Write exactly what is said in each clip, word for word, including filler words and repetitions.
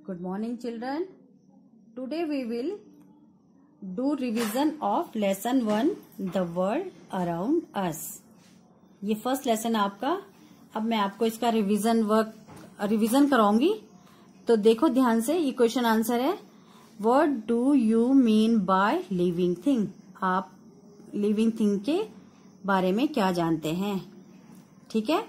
Good morning, children. Today we will do revision of lesson one, the world around us. ये first lesson आपका। अब मैं आपको इसका रिवीजन वर्क रिवीजन कराऊंगी। तो देखो ध्यान से, ये क्वेश्चन आंसर है। What do you mean by living thing? आप लिविंग थिंग के बारे में क्या जानते हैं? ठीक है,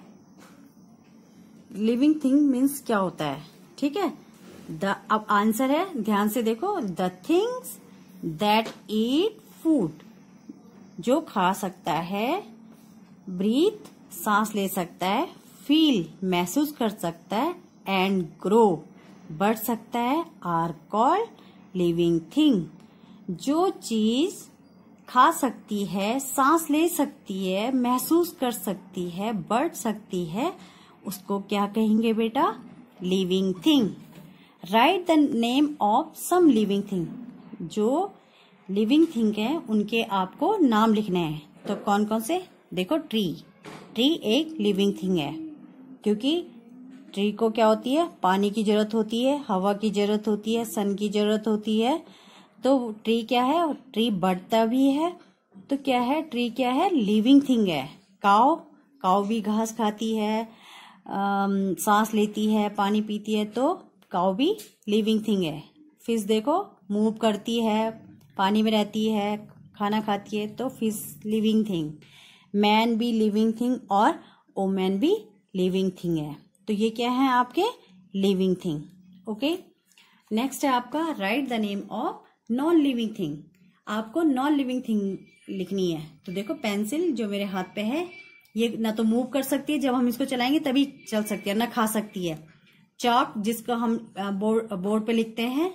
लिविंग थिंग मीन्स क्या होता है? ठीक है, द अब आंसर है, ध्यान से देखो। The things that eat food, जो खा सकता है, ब्रीथ सांस ले सकता है, फील महसूस कर सकता है, एंड ग्रो बढ़ सकता है, आर कॉल्ड लिविंग थिंग। जो चीज खा सकती है, सांस ले सकती है, महसूस कर सकती है, बढ़ सकती है, उसको क्या कहेंगे बेटा? Living thing. Write the name of some living thing. जो लिविंग थिंग है उनके आपको नाम लिखने हैं। तो कौन कौन से? देखो, ट्री। ट्री एक लिविंग थिंग है, क्योंकि ट्री को क्या होती है? पानी की जरूरत होती है, हवा की जरूरत होती है, सन की जरूरत होती है। तो ट्री क्या है? ट्री बढ़ता भी है। तो क्या है? ट्री क्या है? लिविंग थिंग है। काव काव भी घास खाती है, आम, सांस लेती है, पानी पीती है, तो काव भी लिविंग थिंग है। फिश देखो, मूव करती है, पानी में रहती है, खाना खाती है, तो फिश लिविंग थिंग। मैन भी लिविंग थिंग और वुमेन भी लिविंग थिंग है। तो ये क्या है? आपके लिविंग थिंग। ओके, नेक्स्ट है आपका write the name of non living thing. आपको नॉन लिविंग थिंग लिखनी है। तो देखो, पेंसिल जो मेरे हाथ पे है, ये ना तो मूव कर सकती है, जब हम इसको चलाएंगे तभी चल सकती है, ना खा सकती है। चॉक, जिसको हम बोर्ड बोर्ड पे लिखते हैं।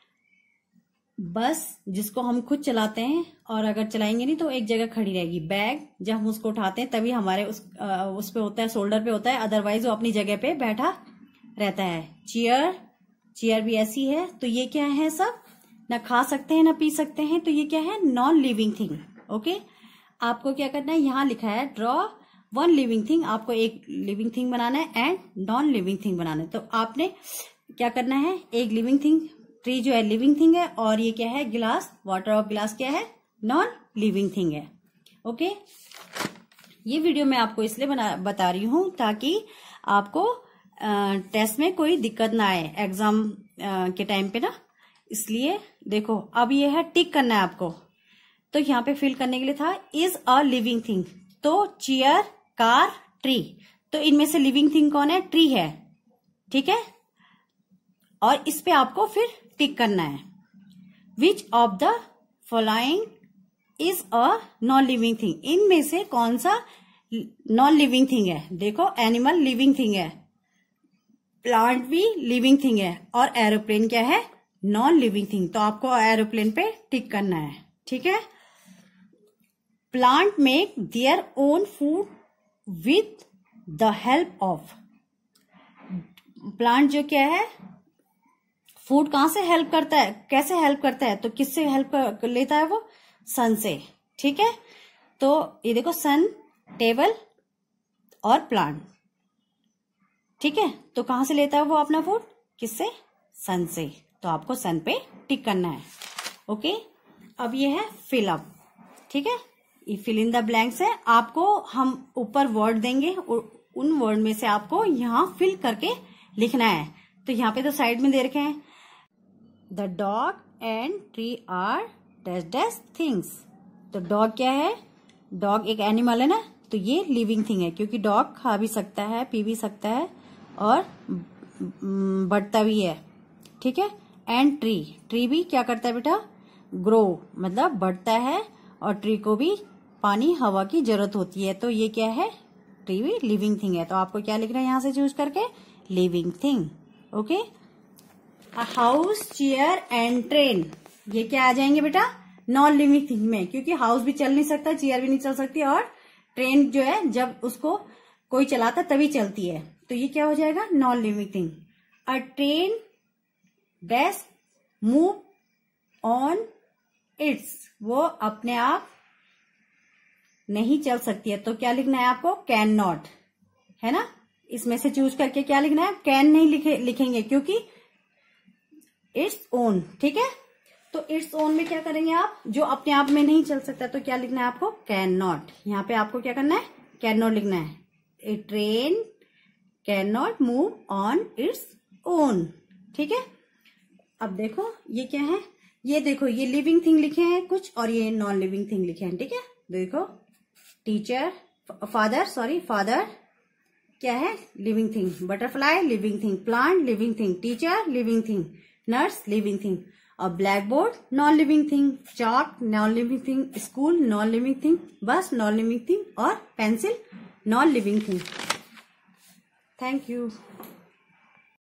बस, जिसको हम खुद चलाते हैं और अगर चलाएंगे नहीं तो एक जगह खड़ी रहेगी। बैग, जब हम उसको उठाते हैं तभी हमारे उस आ, उस पे होता है, शोल्डर पे होता है, अदरवाइज वो अपनी जगह पे बैठा रहता है। चेयर चेयर भी ऐसी है। तो ये क्या है? सब ना खा सकते हैं ना पी सकते हैं। तो ये क्या है? Non living thing. ओके, आपको क्या करना है? यहाँ लिखा है ड्रॉ वन लिविंग थिंग। आपको एक लिविंग थिंग बनाना है एंड नॉन लिविंग थिंग बनाना है। तो आपने क्या करना है? एक लिविंग थिंग, ट्री जो है लिविंग थिंग है, और ये क्या है? गिलास, वाटर ऑफ गिलास क्या है? नॉन लिविंग थिंग है। ओके, ये वीडियो मैं आपको इसलिए बना बता रही हूं ताकि आपको आ, टेस्ट में कोई दिक्कत ना आए एग्जाम के टाइम पे ना। इसलिए देखो, अब ये है टिक करना है आपको। तो यहाँ पे फिल करने के लिए था इज अ लिविंग थिंग। तो चेयर, कार, ट्री। तो इनमें से लिविंग थिंग कौन है? ट्री है। ठीक है, और इस पे आपको फिर टिक करना है। Which of the following is a non living thing. इनमें से कौन सा नॉन लिविंग थिंग है? देखो, एनिमल लिविंग थिंग है, प्लांट भी लिविंग थिंग है, और एरोप्लेन क्या है? Non living thing. तो आपको एरोप्लेन पे टिक करना है। ठीक है। Plant make their own food with the help of. Plant जो क्या है, फूड कहां से हेल्प करता है? कैसे हेल्प करता है? तो किससे हेल्प कर लेता है वो? सन से। ठीक है, तो ये देखो, सन, टेबल और प्लांट। ठीक है, तो कहां से लेता है वो अपना फूड? किससे? सन से। तो आपको सन पे टिक करना है। ओके, अब ये है फिल अप। ठीक है, ये फिल इन द ब्लैंक्स है। आपको हम ऊपर वर्ड देंगे और उन वर्ड में से आपको यहाँ फिल करके लिखना है। तो यहाँ पे तो साइड में दे रखे हैं, the dog and tree are dash dash things. तो डॉग क्या है? डॉग एक एनिमल है ना, तो ये लिविंग थिंग है, क्योंकि डॉग खा भी सकता है, पी भी सकता है और बढ़ता भी है। ठीक है, एंड ट्री, ट्री भी क्या करता है बेटा? ग्रो, मतलब बढ़ता है, और ट्री को भी पानी, हवा की जरूरत होती है। तो ये क्या है? ट्री भी लिविंग थिंग है। तो आपको क्या लिखना है यहाँ से चूज करके? Living thing. Okay, house, chair and train, ये क्या आ जाएंगे बेटा? नॉन लिविंग थिंग में, क्योंकि हाउस भी चल नहीं सकता, चेयर भी नहीं चल सकती, और ट्रेन जो है जब उसको कोई चलाता तभी चलती है। तो ये क्या हो जाएगा? Non living thing. A train dash move on its, वो अपने आप नहीं चल सकती है। तो क्या लिखना है आपको? कैन नॉट, है ना। इसमें से चूज करके क्या लिखना है? कैन नहीं लिखे लिखेंगे, क्योंकि इट्स ओन। ठीक है, तो इट्स ओन में क्या करेंगे आप, जो अपने आप में नहीं चल सकता तो क्या लिखना है आपको, कैन नॉट। यहाँ पे आपको क्या करना है, कैन नॉट लिखना है। A train can not move on its own. ठीक है, अब देखो ये क्या है, ये देखो ये लिविंग थिंग लिखे हैं कुछ और ये नॉन लिविंग थिंग लिखे हैं। ठीक है, देखो टीचर, फादर, सॉरी फादर क्या है, living thing, butterfly living thing, plant living thing, teacher living thing, nurse living thing, और blackboard non living thing, chalk non living thing, school non living thing, bus non living thing, और pencil non living thing. Thank you.